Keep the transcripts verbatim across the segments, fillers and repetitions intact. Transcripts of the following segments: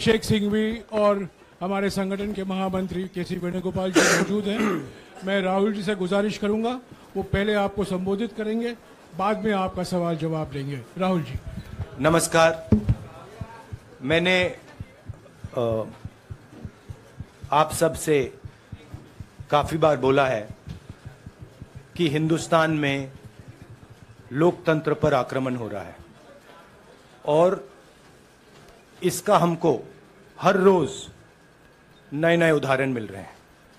शेख सिंघवी और हमारे संगठन के महामंत्री के सी वेणुगोपाल जी मौजूद हैं। मैं राहुल जी से गुजारिश करूंगा, वो पहले आपको संबोधित करेंगे, बाद में आपका सवाल जवाब लेंगे। राहुल जी। नमस्कार। मैंने आ, आप सब से काफी बार बोला है कि हिंदुस्तान में लोकतंत्र पर आक्रमण हो रहा है और इसका हमको हर रोज नए नए उदाहरण मिल रहे हैं।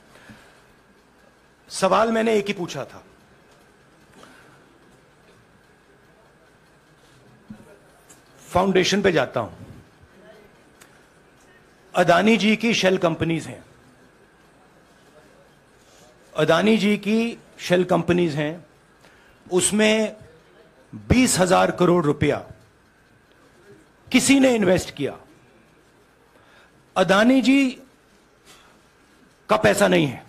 सवाल मैंने एक ही पूछा था, फाउंडेशन पे जाता हूं। अदानी जी की शेल कंपनीज हैं, अदानी जी की शेल कंपनीज हैं, उसमें बीस हजार करोड़ रुपया किसी ने इन्वेस्ट किया। अदानी जी का पैसा नहीं है,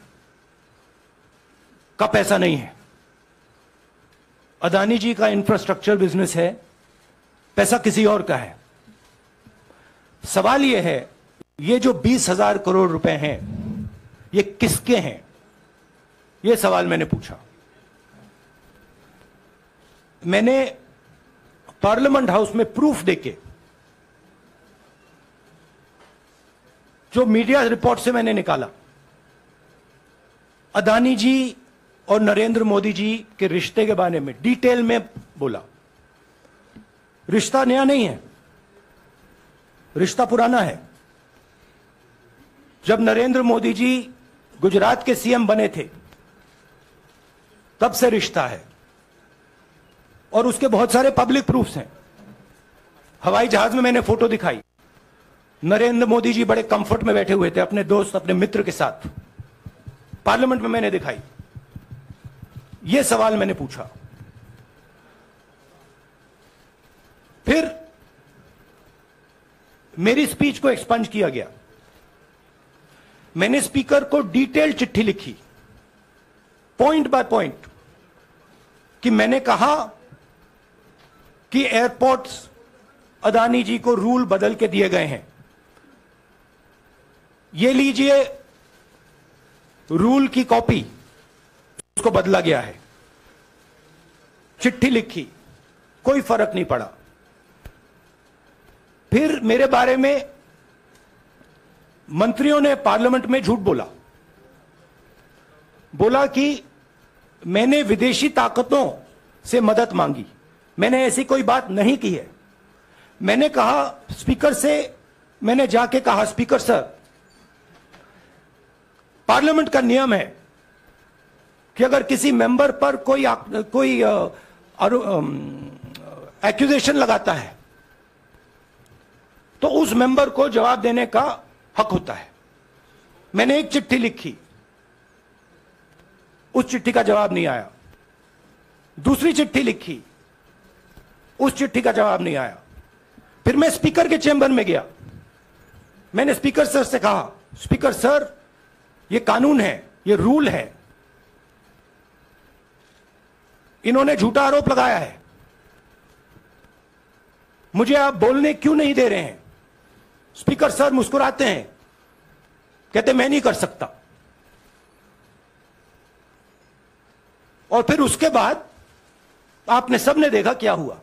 का पैसा नहीं है। अदानी जी का इंफ्रास्ट्रक्चर बिजनेस है, पैसा किसी और का है। सवाल यह है, ये जो बीस हजार करोड़ रुपए हैं, ये किसके हैं? ये सवाल मैंने पूछा। मैंने पार्लियामेंट हाउस में प्रूफ देके, जो मीडिया रिपोर्ट से मैंने निकाला, अदानी जी और नरेंद्र मोदी जी के रिश्ते के बारे में डिटेल में बोला। रिश्ता नया नहीं है, रिश्ता पुराना है। जब नरेंद्र मोदी जी गुजरात के सीएम बने थे, तब से रिश्ता है और उसके बहुत सारे पब्लिक प्रूफ्स हैं। हवाई जहाज में मैंने फोटो दिखाई, नरेंद्र मोदी जी बड़े कंफर्ट में बैठे हुए थे अपने दोस्त, अपने मित्र के साथ। पार्लियामेंट में मैंने दिखाई। यह सवाल मैंने पूछा। फिर मेरी स्पीच को एक्सपंज किया गया। मैंने स्पीकर को डिटेल चिट्ठी लिखी, पॉइंट बाय पॉइंट, कि मैंने कहा कि एयरपोर्ट्स अदानी जी को रूल बदल के दिए गए हैं। ये लीजिए रूल की कॉपी, उसको बदला गया है। चिट्ठी लिखी, कोई फर्क नहीं पड़ा। फिर मेरे बारे में मंत्रियों ने पार्लियामेंट में झूठ बोला, बोला कि मैंने विदेशी ताकतों से मदद मांगी। मैंने ऐसी कोई बात नहीं की है। मैंने कहा स्पीकर से, मैंने जाके कहा, स्पीकर सर, पार्लियामेंट का नियम है कि अगर किसी मेंबर पर कोई कोई एक्यूजेशन लगाता है तो उस मेंबर को जवाब देने का हक होता है। मैंने एक चिट्ठी लिखी, उस चिट्ठी का जवाब नहीं आया। दूसरी चिट्ठी लिखी, उस चिट्ठी का जवाब नहीं आया। फिर मैं स्पीकर के चेंबर में गया। मैंने स्पीकर सर से कहा, स्पीकर सर, ये कानून है, ये रूल है, इन्होंने झूठा आरोप लगाया है, मुझे आप बोलने क्यों नहीं दे रहे हैं? स्पीकर सर मुस्कुराते हैं, कहते मैं नहीं कर सकता। और फिर उसके बाद आपने सबने देखा क्या हुआ।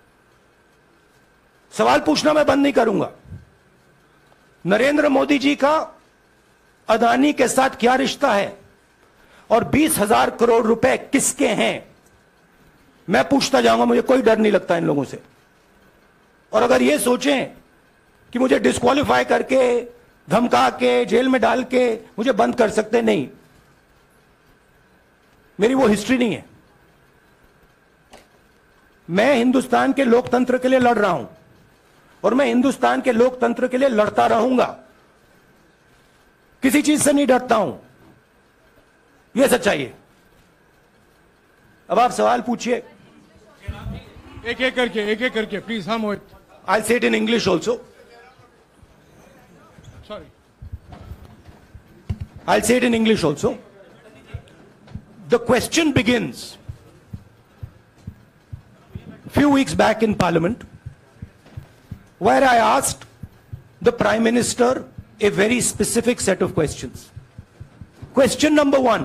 सवाल पूछना मैं बंद नहीं करूंगा। नरेंद्र मोदी जी का अदानी के साथ क्या रिश्ता है और बीस हजार करोड़ रुपए किसके हैं, मैं पूछता जाऊंगा। मुझे कोई डर नहीं लगता इन लोगों से। और अगर ये सोचें कि मुझे डिस्क्वालीफाई करके, धमका के, जेल में डाल के मुझे बंद कर सकते, नहीं, मेरी वो हिस्ट्री नहीं है। मैं हिंदुस्तान के लोकतंत्र के लिए लड़ रहा हूं और मैं हिंदुस्तान के लोकतंत्र के लिए लड़ता रहूंगा। किसी चीज से नहीं डरता हूं, यह सच्चाई है। अब आप सवाल पूछिए, एक एक करके, एक एक करके प्लीज। हाँ Mohit. I'll say it in English also. Sorry. I'll say it in English also. The question begins a few weeks back in Parliament, where I asked the Prime Minister a very specific set of questions. Question number one,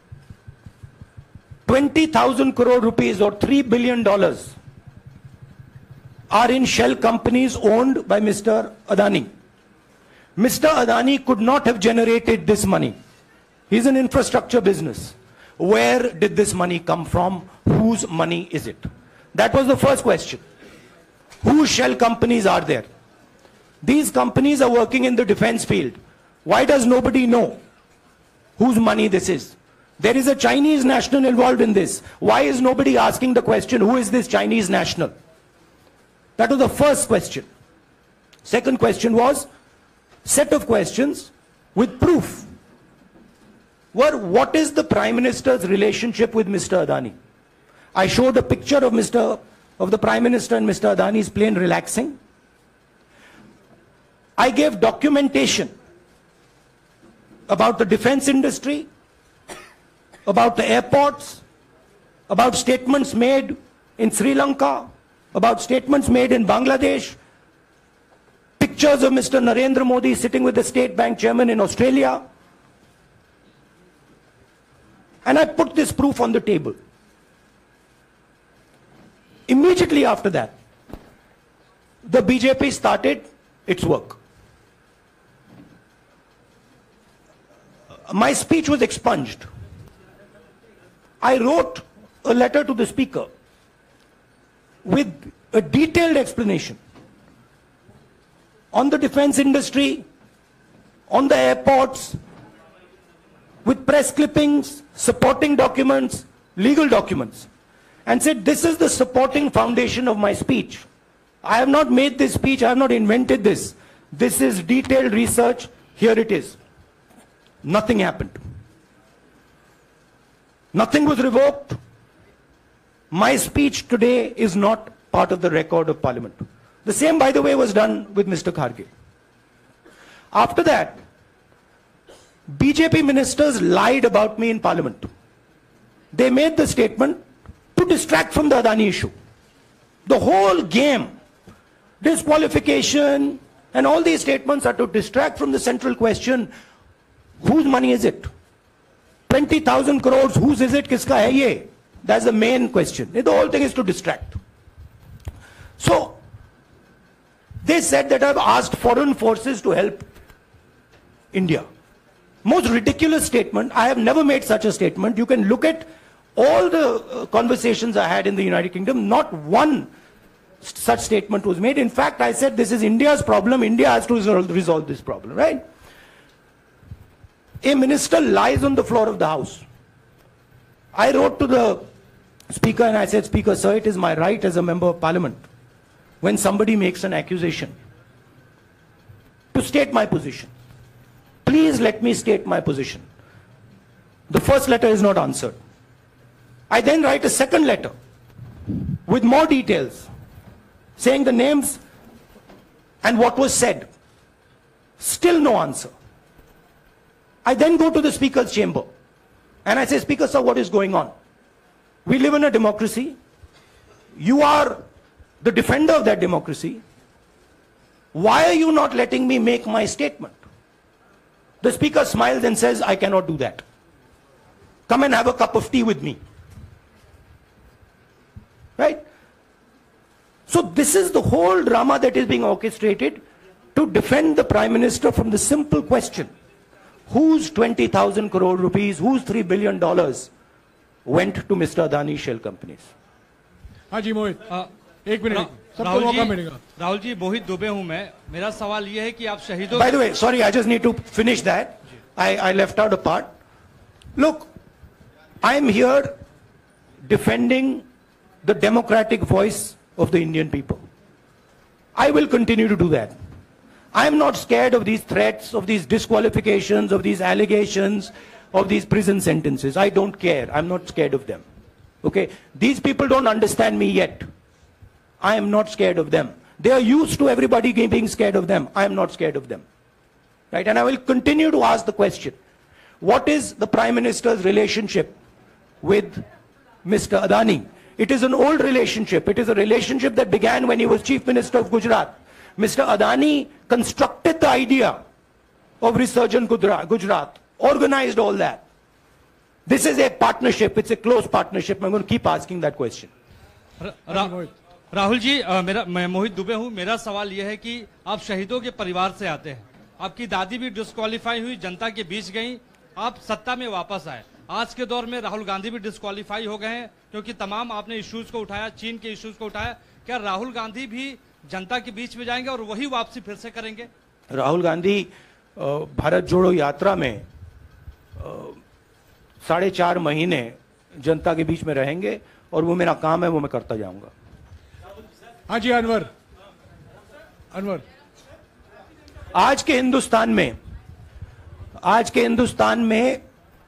twenty thousand crore rupees or three billion dollars are in shell companies owned by Mister Adani. Mister Adani could not have generated this money. He's an infrastructure business. Where did this money come from? Whose money is it? That was the first question. Whose shell companies are there? These companies are working in the defense field. Why does nobody know whose money this is? There is a Chinese national involved in this. Why is nobody asking the question, who is this Chinese national? That was the first question. Second question was, set of questions with proof. Were, what is the Prime Minister's relationship with Mister Adani? I showed a picture of Mister of the Prime Minister and Mister Adani's plane relaxing. I gave documentation about the defense industry, about the airports, about statements made in Sri Lanka, about statements made in Bangladesh, pictures of Mister Narendra Modi sitting with the State Bank chairman in Australia. And I put this proof on the table. Immediately after that, the B J P started its work. My speech was expunged. I wrote a letter to the Speaker with a detailed explanation on the defense industry, on the airports, with press clippings, supporting documents, legal documents, and said, this is the supporting foundation of my speech. I have not made this speech, I have not invented this. This is detailed research, here it is. Nothing happened. Nothing was revoked. My speech today is not part of the record of Parliament. The same, by the way, was done with Mister Kharge. After that, B J P ministers lied about me in Parliament. They made the statement to distract from the Adani issue. The whole game, disqualification, and all these statements are to distract from the central question, whose money is it? twenty thousand crores, whose is it? Kiska hai ye? That's the main question. The whole thing is to distract. So, they said that I've asked foreign forces to help India. Most ridiculous statement. I have never made such a statement. You can look at all the uh, conversations I had in the United Kingdom. Not one such statement was made. In fact, I said this is India's problem. India has to resolve, resolve this problem, right? A minister lies on the floor of the House. I wrote to the Speaker and I said, Speaker, sir, it is my right as a member of Parliament, when somebody makes an accusation, to state my position. Please let me state my position. The first letter is not answered. I then write a second letter with more details, saying the names and what was said. Still no answer. I then go to the Speaker's chamber and I say, Speaker, sir, what is going on? We live in a democracy. You are the defender of that democracy. Why are you not letting me make my statement? The Speaker smiles and says, I cannot do that. Come and have a cup of tea with me. Right? So this is the whole drama that is being orchestrated to defend the Prime Minister from the simple question, whose twenty thousand crore rupees, whose three billion dollars went to Mister Adani shell companies? Haji Mohit, uh, एक minute सबको मौका मिलेगा. राहुल जी, मोहित दुबे हूं मैं. मेरा सवाल ये है कि आप शहीदों. By the way, sorry, I just need to finish that. I, I left out a part. Look, I am here defending the democratic voice of the Indian people. I will continue to do that. I am not scared of these threats, of these disqualifications, of these allegations, of these prison sentences. I don't care. I'm not scared of them. Okay? These people don't understand me yet. I am not scared of them. They are used to everybody being scared of them. I am not scared of them. Right? And I will continue to ask the question, what is the Prime Minister's relationship with Mister Adani? It is an old relationship. It is a relationship that began when he was Chief Minister of Gujarat. Mister Adani constructed the idea of Resurgent Gujarat, organized all that. This is a partnership. It's a close partnership. I'm going to keep asking that question. रा, रा, राहुल जी, आ, मेरा मैं मोहित दुबे हूं। मेरा सवाल यह है कि आप शहीदों के परिवार से आते हैं। आपकी दादी भी डिस्क्वालीफाई हुई, जनता के बीच गई, आप सत्ता में वापस आए। आज के दौर में राहुल गांधी भी डिस्क्वालीफाई हो गए हैं, क्योंकि तमाम आपने इश्यूज को उठाया, चीन के इश्यूज को उठाया। क्या राहुल गांधी भी जनता के बीच में जाएंगे और वही वापसी फिर से करेंगे? राहुल गांधी भारत जोड़ो यात्रा में साढ़े चार महीने जनता के बीच में रहेंगे और वो मेरा काम है, वो मैं करता जाऊंगा। हाँ जी, अनवर अनवर आज के हिंदुस्तान में आज के हिंदुस्तान में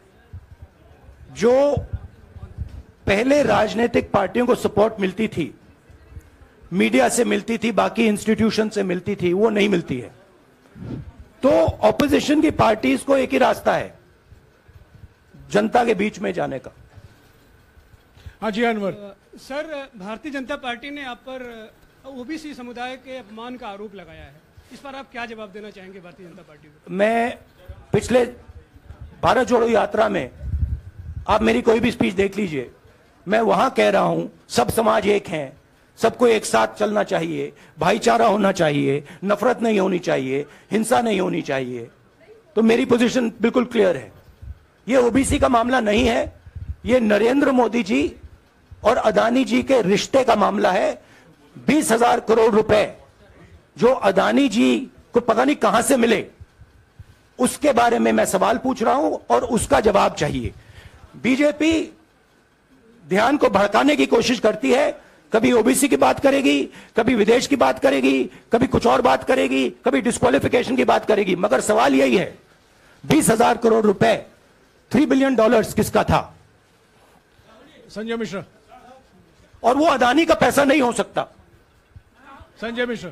जो पहले राजनीतिक पार्टियों को सपोर्ट मिलती थी, मीडिया से मिलती थी, बाकी इंस्टीट्यूशन से मिलती थी, वो नहीं मिलती है। तो ऑपोजिशन की पार्टीज को एक ही रास्ता है, जनता के बीच में जाने का। हाँ जी, अनवर सर, भारतीय जनता पार्टी ने आप पर ओबीसी समुदाय के अपमान का आरोप लगाया है। इस पर आप क्या जवाब देना चाहेंगे भारतीय जनता पार्टी को? मैं पिछले भारत जोड़ो यात्रा में, आप मेरी कोई भी स्पीच देख लीजिए, मैं वहां कह रहा हूं सब समाज एक हैं, सबको एक साथ चलना चाहिए, भाईचारा होना चाहिए, नफरत नहीं होनी चाहिए, हिंसा नहीं होनी चाहिए। तो मेरी पोजीशन बिल्कुल क्लियर है। ये ओबीसी का मामला नहीं है, ये नरेंद्र मोदी जी और अदानी जी के रिश्ते का मामला है। बीस हजार करोड़ रुपए जो अदानी जी को पता नहीं कहां से मिले, उसके बारे में मैं सवाल पूछ रहा हूं और उसका जवाब चाहिए। बीजेपी ध्यान को भड़काने की कोशिश करती है, कभी ओबीसी की बात करेगी, कभी विदेश की बात करेगी, कभी कुछ और बात करेगी, कभी डिस्क्वालिफिकेशन की बात करेगी, मगर सवाल यही है, बीस हजार करोड़ रुपए, थ्री बिलियन डॉलर्स किसका था? संजय मिश्रा। और वो अदानी का पैसा नहीं हो सकता। संजय मिश्रा।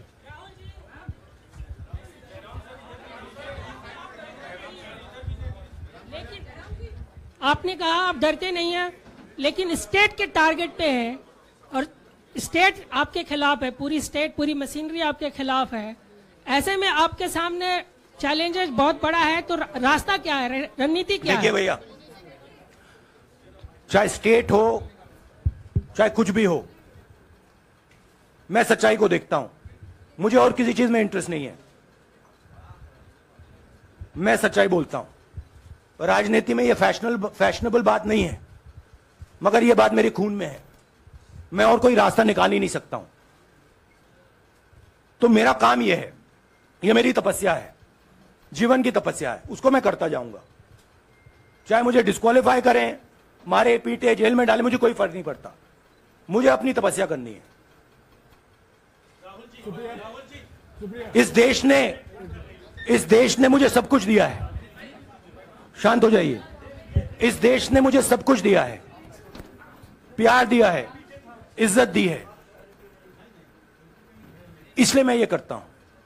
आपने कहा आप डरते नहीं हैं, लेकिन स्टेट के टारगेट पे हैं और स्टेट आपके खिलाफ है, पूरी स्टेट, पूरी मशीनरी आपके खिलाफ है। ऐसे में आपके सामने चैलेंजेस बहुत बड़ा है, तो रास्ता क्या है, रणनीति क्या है? देखिए भैया, चाहे स्टेट हो, चाहे कुछ भी हो, मैं सच्चाई को देखता हूं। मुझे और किसी चीज में इंटरेस्ट नहीं है, मैं सच्चाई बोलता हूं। राजनीति में यह फैशनेबल फैशनेबल बात नहीं है, मगर यह बात मेरे खून में है। मैं और कोई रास्ता निकाल ही नहीं सकता हूं। तो मेरा काम यह है, यह मेरी तपस्या है, जीवन की तपस्या है, उसको मैं करता जाऊंगा। चाहे मुझे डिस्क्वालीफाई करें, मारे पीटे, जेल में डाले, मुझे कोई फर्क नहीं पड़ता। मुझे अपनी तपस्या करनी है। इस देश ने इस देश ने मुझे सब कुछ दिया है। शांत हो जाइए। इस देश ने मुझे सब कुछ दिया है, प्यार दिया है, इज्जत दी है, इसलिए मैं ये करता हूं।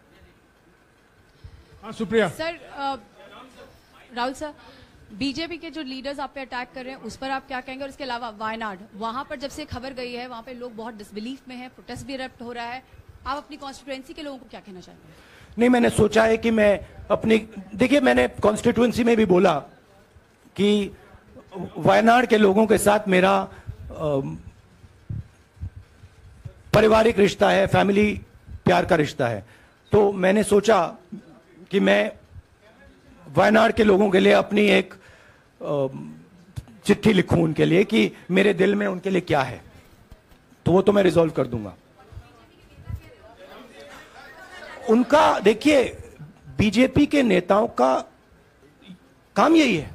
हाँ, सुप्रिया। सर, आ, राहुल सर, बीजेपी के जो लीडर्स आप पे अटैक कर रहे हैं उस पर आप क्या कहेंगे? और इसके अलावा वायनाड, वहां पर जब से खबर गई है, वहां पे लोग बहुत डिसबिलीफ में हैं, प्रोटेस्ट भी इरप्ट हो रहा है, आप अपनी कॉन्स्टिट्यूएंसी के लोगों को क्या कहना चाहेंगे? नहीं, मैंने सोचा है कि मैं अपनी, देखिए मैंने कॉन्स्टिट्यूएंसी में भी बोला कि वायनाड के लोगों के साथ मेरा पारिवारिक रिश्ता है, फैमिली प्यार का रिश्ता है। तो मैंने सोचा कि मैं वायनाड के लोगों के लिए अपनी एक चिट्ठी लिखूं उनके लिए कि मेरे दिल में उनके लिए क्या है। तो वो तो मैं रिजॉल्व कर दूंगा। उनका, देखिए, बीजेपी के नेताओं का काम यही है।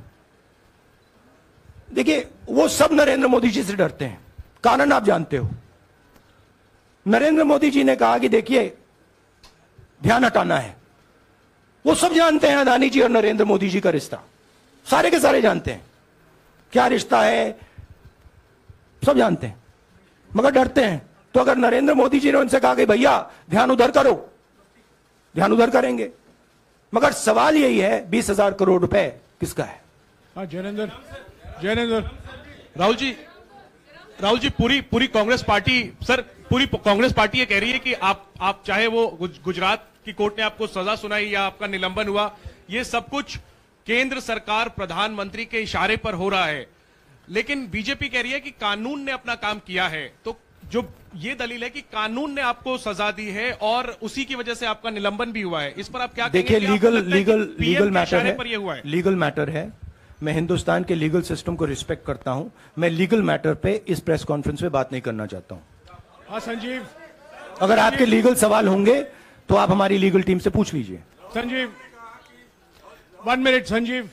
देखिए, वो सब नरेंद्र मोदी जी से डरते हैं, कारण आप जानते हो। नरेंद्र मोदी जी ने कहा कि देखिए ध्यान हटाना है। वो सब जानते हैं अदानी जी और नरेंद्र मोदी जी का रिश्ता, सारे के सारे जानते हैं क्या रिश्ता है, सब जानते हैं, मगर डरते हैं। तो अगर नरेंद्र मोदी जी ने उनसे कहा कि भैया ध्यान उधर करो, ध्यान उधर करेंगे। मगर सवाल यही है, बीस हजार करोड़ रुपए किसका है? हाँ, जैनेंद्र जैनेंद्र राहुल जी, राहुल जी, पूरी पूरी कांग्रेस पार्टी, सर पूरी कांग्रेस पार्टी ये कह रही है कि आप आप चाहे वो गुज- गुजरात की कोर्ट ने आपको सजा सुनाई या आपका निलंबन हुआ, ये सब कुछ केंद्र सरकार प्रधानमंत्री के इशारे पर हो रहा है। लेकिन बीजेपी कह रही है कि कानून ने अपना काम किया है। तो जो ये दलील है कि कानून ने आपको सजा दी है और उसी की वजह से आपका निलंबन भी हुआ है, इस पर आप क्या कहेंगे? देखिए, कि आपको लीगल लगता है कि लीगल पीएम लीगल के मैटर इशारे है, पर ये हुआ है? लीगल मैटर है। मैं हिंदुस्तान के लीगल सिस्टम को रिस्पेक्ट करता हूं। मैं लीगल मैटर पे इस प्रेस कॉन्फ्रेंस में बात नहीं करना चाहता हूं। हाँ संजीव, अगर आपके लीगल सवाल होंगे तो आप हमारी लीगल टीम से पूछ लीजिए। Sanjeev, one minute Sanjeev.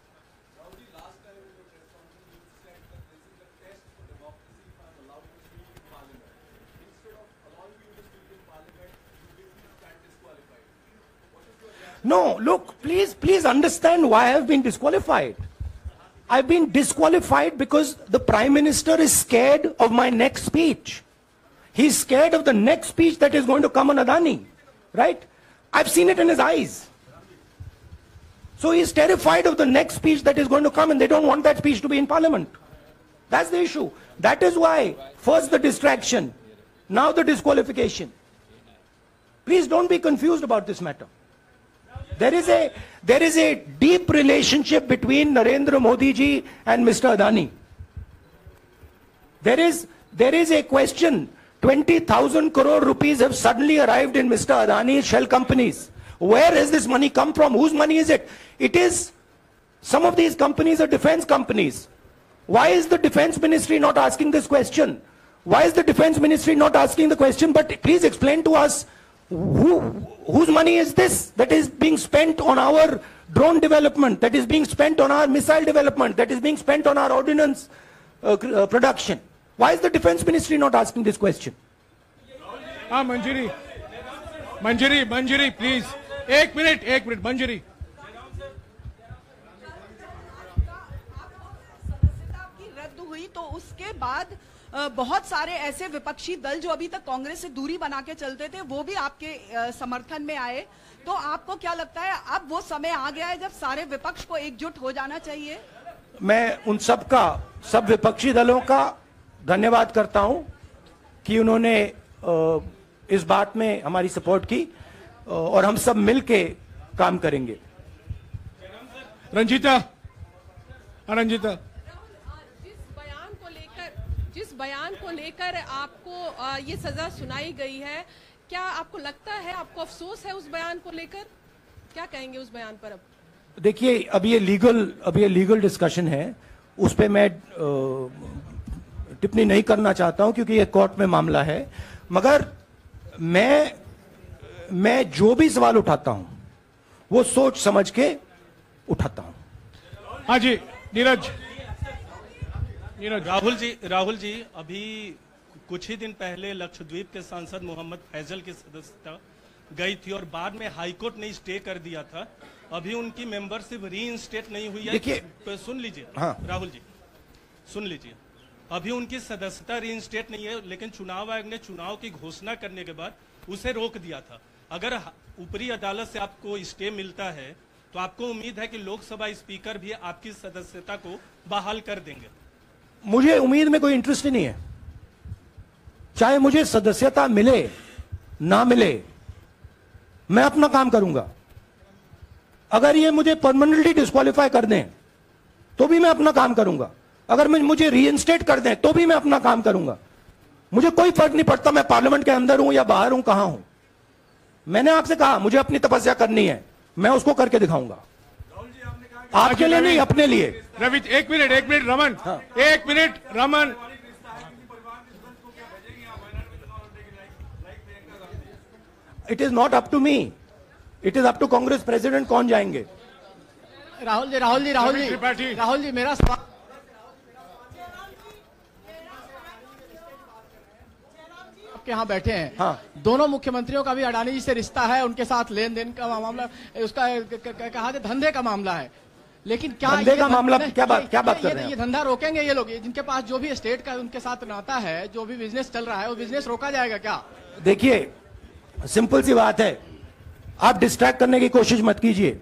No, look, please, please understand why I have been disqualified. I've been disqualified because the Prime Minister is scared of my next speech. He's scared of the next speech that is going to come on Adani, right? I've seen it in his eyes. So he's terrified of the next speech that is going to come, and they don't want that speech to be in Parliament. That's the issue. That is why, first the distraction, now the disqualification. Please don't be confused about this matter. There is a there is a deep relationship between Narendra Modi ji and Mister Adani. There is there is a question. twenty thousand crore rupees have suddenly arrived in Mister Adani's shell companies. Where has this money come from? Whose money is it? It is, some of these companies are defense companies. Why is the defense ministry not asking this question? Why is the defense ministry not asking the question? But please explain to us, who, whose money is this that is being spent on our drone development, that is being spent on our missile development, that is being spent on our ordnance uh, uh, production? Why is the defense ministry not asking this question? हाँ Manjari, Manjari, Manjari please, एक minute, एक minute Manjari. सदस्यता की रद्द हुई तो उसके बाद अ, बहुत सारे ऐसे विपक्षी दल जो अभी तक कांग्रेस से दूरी बना के चलते थे वो भी आपके अ, समर्थन में आए। तो आपको क्या लगता है अब वो समय आ गया है जब सारे विपक्ष को एकजुट हो जाना चाहिए? मैं उन सब का, सब विपक्षी दलों का धन्यवाद करता हूं कि उन्होंने अ, इस बात में हमारी सपोर्ट की अ, और हम सब मिलके काम करेंगे। रंजीता, हाँ रंजीता। जिस बयान को लेकर जिस बयान को लेकर आपको आ, ये सजा सुनाई गई है, क्या आपको लगता है, आपको अफसोस है उस बयान को लेकर? क्या कहेंगे उस बयान पर? अब देखिए, अब ये लीगल अब ये लीगल डिस्कशन है, उस पर मैं अ, टिप्पणी नहीं करना चाहता हूं क्योंकि ये कोर्ट में मामला है। मगर मैं मैं जो भी सवाल उठाता हूं वो सोच समझ के उठाता हूं। हाँ जी, नीरज। नीरज। राहुल जी राहुल जी अभी कुछ ही दिन पहले लक्षद्वीप के सांसद मोहम्मद फैजल की सदस्यता गई थी और बाद में हाईकोर्ट ने स्टे कर दिया था। अभी उनकी मेंबरशिप री इंस्टेट नहीं हुई है। देखिए, तो सुन लीजिए। हाँ। राहुल जी सुन लीजिए, अभी उनकी सदस्यता री इंस्टेट नहीं है, लेकिन चुनाव आयोग ने चुनाव की घोषणा करने के बाद उसे रोक दिया था। अगर ऊपरी अदालत से आपको स्टे मिलता है तो आपको उम्मीद है कि लोकसभा स्पीकर भी आपकी सदस्यता को बहाल कर देंगे? मुझे उम्मीद में कोई इंटरेस्ट ही नहीं है। चाहे मुझे सदस्यता मिले ना मिले, मैं अपना काम करूंगा। अगर ये मुझे परमानेंटली डिस्क्वालीफाई कर दें तो भी मैं अपना काम करूंगा। अगर मुझे रीइंस्टेट कर दें तो भी मैं अपना काम करूंगा। मुझे कोई फर्क नहीं पड़ता मैं पार्लियामेंट के अंदर हूं या बाहर हूं, कहां हूं। मैंने आपसे कहा मुझे अपनी तपस्या करनी है, मैं उसको करके दिखाऊंगा। आपके लिए नहीं, अपने लिए। रवि, एक मिनट, एक मिनट रमन, हाँ। एक minute Raman. It is not up to me, it is up to Congress president कौन जाएंगे। राहुल जी राहुल जी राहुल जी राहुल जी मेरा सवाल, आपके यहाँ बैठे हैं, हाँ। दोनों मुख्यमंत्रियों का भी अडानी जी से रिश्ता है, उनके साथ लेन देन का मामला, उसका कहा जाए धंधे का मामला है। लेकिन क्या धंधे का मामला, क्या बात क्या बात कर रहे हैं? ये धंधा रोकेंगे ये लोग, जिनके पास जो भी स्टेट का उनके साथ नाता है, जो भी बिजनेस चल रहा है वो बिजनेस रोका जाएगा क्या? देखिए, सिंपल सी बात है, आप डिस्ट्रैक्ट करने की कोशिश मत कीजिए।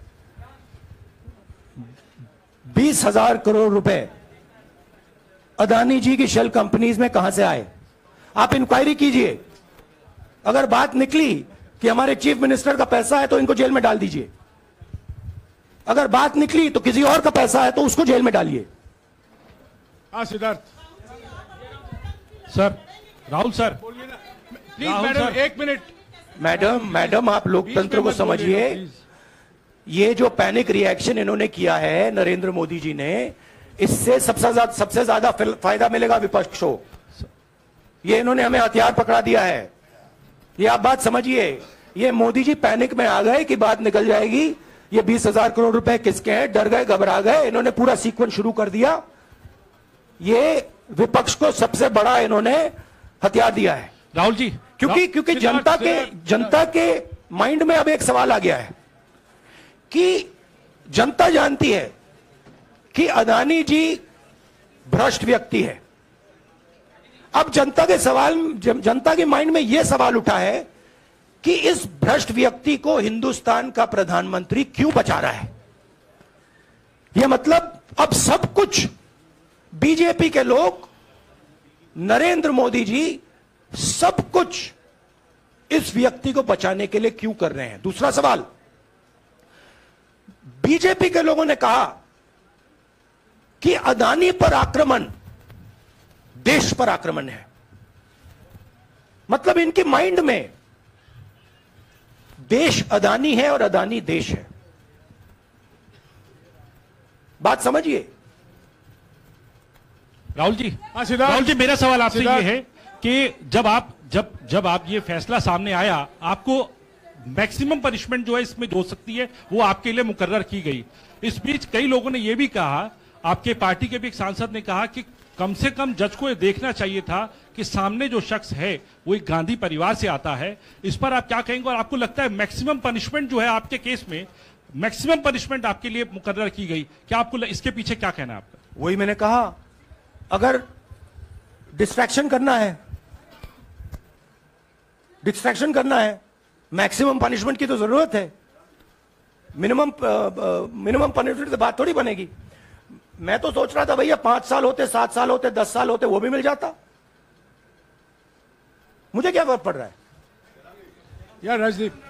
बीस हजार करोड़ रुपए अदानी जी की शेल कंपनीज में कहां से आए? आप इंक्वायरी कीजिए, अगर बात निकली कि हमारे चीफ मिनिस्टर का पैसा है तो इनको जेल में डाल दीजिए, अगर बात निकली तो किसी और का पैसा है तो उसको जेल में डालिए। हाँ Siddharth sir, Rahul sir, please madam एक मिनट। मैडम मैडम आप लोकतंत्र को समझिए। ये जो पैनिक रिएक्शन इन्होंने किया है नरेंद्र मोदी जी ने, इससे सबसे ज्यादा सबसे ज्यादा फायदा मिलेगा विपक्ष को। ये इन्होंने हमें हथियार पकड़ा दिया है, ये आप बात समझिए। ये मोदी जी पैनिक में आ गए कि बात निकल जाएगी, ये बीस हजार करोड़ रुपए किसके हैं, डर गए, घबरा गए, इन्होंने पूरा सीक्वेंस शुरू कर दिया। ये विपक्ष को सबसे बड़ा इन्होंने हथियार दिया है राहुल जी, क्योंकि क्योंकि जनता के जनता के माइंड में अब एक सवाल आ गया है कि जनता जानती है कि अदानी जी भ्रष्ट व्यक्ति है। अब जनता के सवाल जनता के माइंड में यह सवाल उठा है कि इस भ्रष्ट व्यक्ति को हिंदुस्तान का प्रधानमंत्री क्यों बचा रहा है। यह मतलब अब सब कुछ बीजेपी के लोग, नरेंद्र मोदी जी सब कुछ इस व्यक्ति को बचाने के लिए क्यों कर रहे हैं। दूसरा सवाल, बीजेपी के लोगों ने कहा कि अदानी पर आक्रमण देश पर आक्रमण है, मतलब इनके माइंड में देश अदानी है और अदानी देश है। बात समझिए राहुल जी। राहुल जी, मेरा सवाल आपसे ये है कि जब आप जब जब आप ये फैसला सामने आया, आपको मैक्सिमम पनिशमेंट जो है इसमें हो सकती है वो आपके लिए मुकर्रर की गई। इस बीच कई लोगों ने यह भी कहा, आपके पार्टी के भी एक सांसद ने कहा कि कम से कम जज को यह देखना चाहिए था कि सामने जो शख्स है वो एक गांधी परिवार से आता है। इस पर आप क्या कहेंगे, और आपको लगता है मैक्सिमम पनिशमेंट जो है आपके केस में, मैक्सिमम पनिशमेंट आपके लिए मुकर्रर की गई, क्या आपको इसके पीछे क्या कहना है आपका? वही मैंने कहा, अगर डिस्ट्रैक्शन करना है डिस्ट्रैक्शन करना है मैक्सिमम पनिशमेंट की तो जरूरत है। मिनिमम मिनिमम पनिशमेंट से बात थोड़ी बनेगी। मैं तो सोच रहा था भैया पांच साल होते, सात साल होते, दस साल होते, वो भी मिल जाता, मुझे क्या फर्क पड़ रहा है यार। Rajdeep,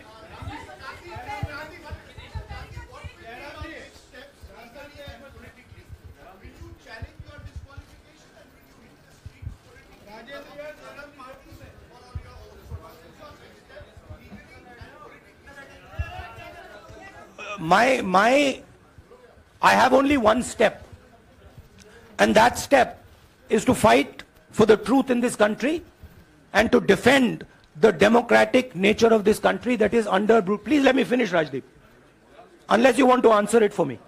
my my I have only one step, and that step is to fight for the truth in this country and to defend the democratic nature of this country that is under. Please let me finish, Rajdeep, unless you want to answer it for me.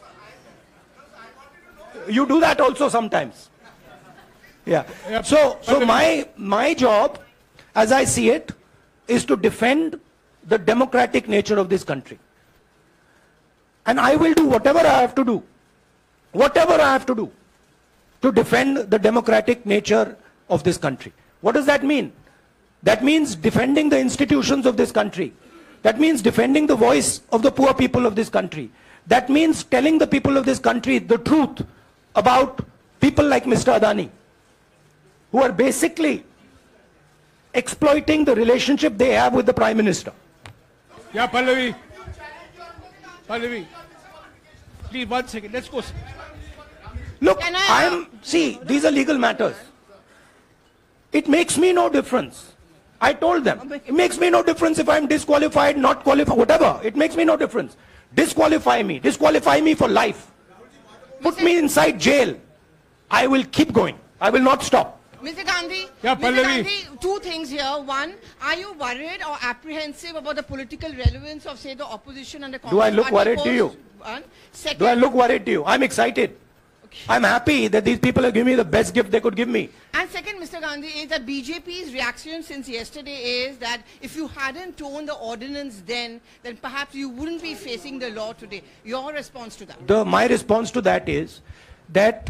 You do that also sometimes. Yeah. So so my my job, as I see it, is to defend the democratic nature of this country. And I will do whatever I have to do, whatever I have to do to defend the democratic nature of this country. What does that mean? That means defending the institutions of this country. That means defending the voice of the poor people of this country. That means telling the people of this country the truth about people like Mister Adani, who are basically exploiting the relationship they have with the Prime Minister. Yeah, Pallavi. Pallavi, please one second. Let's go. Look, I am, see, these are legal matters. It makes me no difference. I told them, it makes me no difference if I'm disqualified, not qualified, whatever. It makes me no difference. Disqualify me. Disqualify me for life. Put me inside jail. I will keep going. I will not stop. Mister Gandhi, yeah, Mister Gandhi, two things here. One, are you worried or apprehensive about the political relevance of, say, the opposition and the Congress? Do I look party worried to you? One. Second, Do I look worried to you? I'm excited. Okay. I'm happy that these people are giving me the best gift they could give me. And second, Mister Gandhi, is that B J P's reaction since yesterday is that if you hadn't torn the ordinance then, then perhaps you wouldn't be facing the law today. Your response to that? The, my response to that is that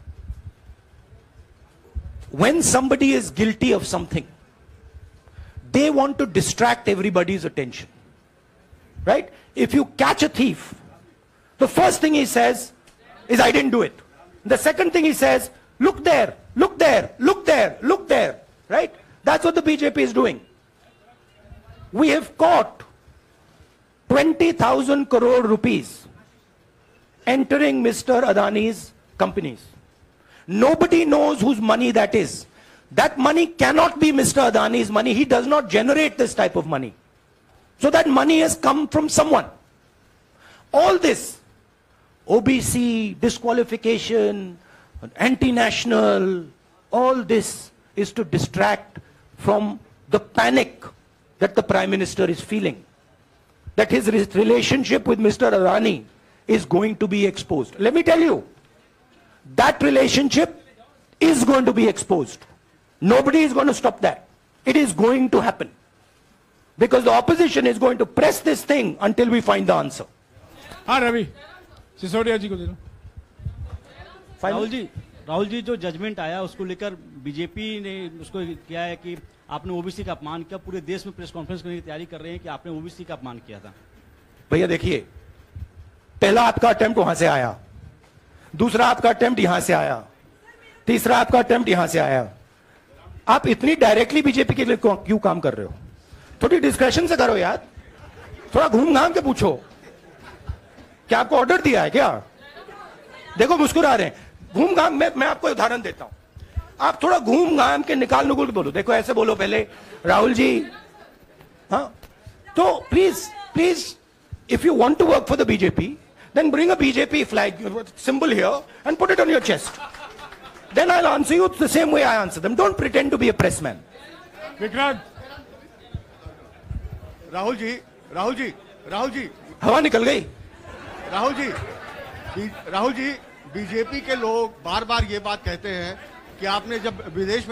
when somebody is guilty of something, they want to distract everybody's attention, right? If you catch a thief, the first thing he says is, I didn't do it. The second thing he says, look there, look there, look there, look there. Right? That's what the B J P is doing. We have caught twenty thousand crore rupees entering Mister Adani's companies. Nobody knows whose money that is. That money cannot be Mister Adani's money. He does not generate this type of money. So that money has come from someone. All this, O B C, disqualification, anti-national, all this is to distract from the panic that the Prime Minister is feeling. That his relationship with Mister Adani is going to be exposed. Let me tell you, that relationship is going to be exposed. Nobody is going to stop that. It is going to happen. Because the opposition is going to press this thing until we find the answer. हाँ रवि सिसोदिया जी को दे दो। राहुल जी राहुल जी जो judgement आया उसको लेकर BJP ने उसको किया है कि आपने ओबीसी का अपमान किया, पूरे देश में प्रेस कॉन्फ्रेंस करने की तैयारी कर रहे हैं कि आपने ओबीसी का अपमान किया था। भैया देखिए, पहला आपका अटेम्प्ट वहां से आया, दूसरा आपका अटेम्प्ट यहां से आया, तीसरा आपका अटेम्प्ट यहां से आया। आप इतनी डायरेक्टली बीजेपी के लिए क्यों काम कर रहे हो? थोड़ी डिस्कशन से करो यार, थोड़ा घूम घाम के पूछो। क्या आपको ऑर्डर दिया है क्या? देखो मुस्कुरा रहे हैं, घूम घाम। मैं मैं आपको उदाहरण देता हूं, आप थोड़ा घूम घाम के निकाल नुकुल के बोलो। देखो ऐसे बोलो पहले, राहुल जी, हाँ तो please please if you want to work for the BJP then bring a B J P flag symbol here and put it on your chest. Then I'll answer you the same way I answer them. Don't pretend to be a pressman. Vikrant, Rahul ji Rahul ji Rahul ji हवा निकल गई। राहुल जी बी- Rahul ji BJP के लोग बार बार ये बात कहते हैं कि आपने जब विदेश में